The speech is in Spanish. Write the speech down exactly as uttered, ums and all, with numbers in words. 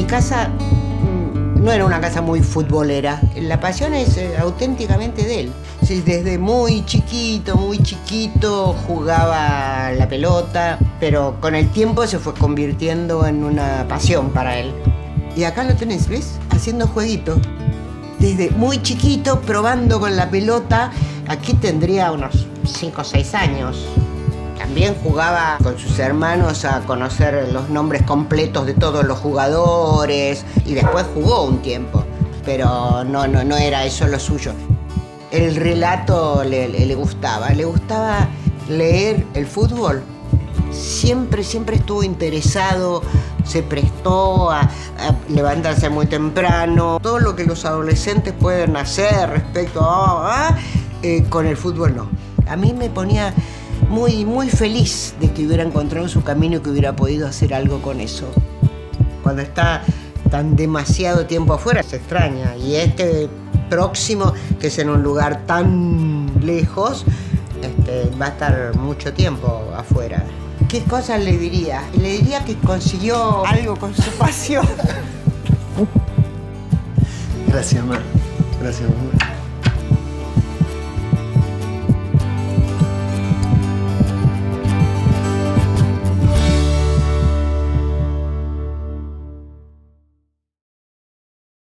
Mi casa no era una casa muy futbolera. La pasión es eh, auténticamente de él. Sí, desde muy chiquito, muy chiquito jugaba la pelota, pero con el tiempo se fue convirtiendo en una pasión para él. Y acá lo tenés, ¿ves? Haciendo jueguitos. Desde muy chiquito, probando con la pelota. Aquí tendría unos cinco o seis años. También jugaba con sus hermanos a conocer los nombres completos de todos los jugadores y después jugó un tiempo, pero no, no, no era eso lo suyo. El relato le, le, le gustaba, le gustaba leer el fútbol. Siempre, siempre estuvo interesado, se prestó a, a levantarse muy temprano. Todo lo que los adolescentes pueden hacer respecto a... a eh, con el fútbol no. A mí me ponía muy, muy feliz de que hubiera encontrado su camino y que hubiera podido hacer algo con eso. Cuando está tan demasiado tiempo afuera se extraña, y este próximo, que es en un lugar tan lejos, este, va a estar mucho tiempo afuera. ¿Qué cosas le diría? Le diría que consiguió algo con su pasión. Gracias, ma. Gracias, mamá.